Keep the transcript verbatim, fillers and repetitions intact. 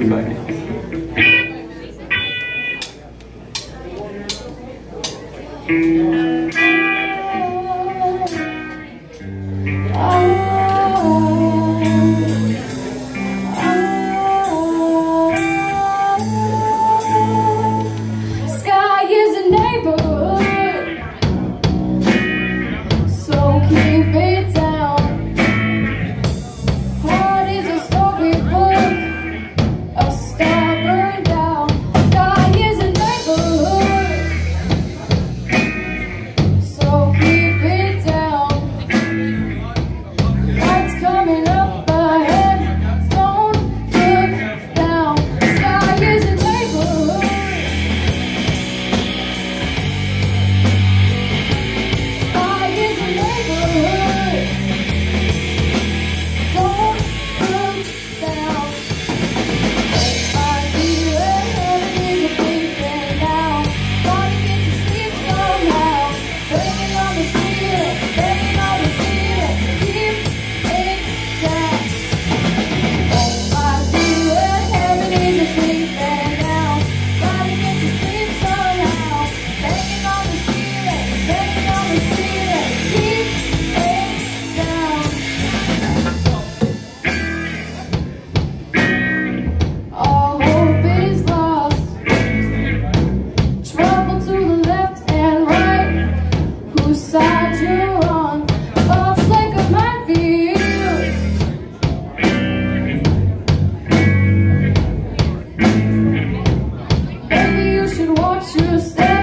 everybody. Sky is a neighborhood, so keep it down. Heart is a storybook, a star burned down. Sky is a neighborhood, so keep it down. Lights coming up ahead, don't look down. Sky is a neighborhood. Sky is a neighborhood, don't look down. I see where heaven is a blinking now. Gotta get to sleep somehow. Banging on the ceiling, banging on the ceiling, keep it down. I see where heaven is a blinking now. Gotta get to sleep somehow. Banging on the ceiling, banging on the ceiling, keep it down. All hope is lost. Trouble to the left and right. Whose side you're on? Thoughts like a minefield. Maybe you should watch your step.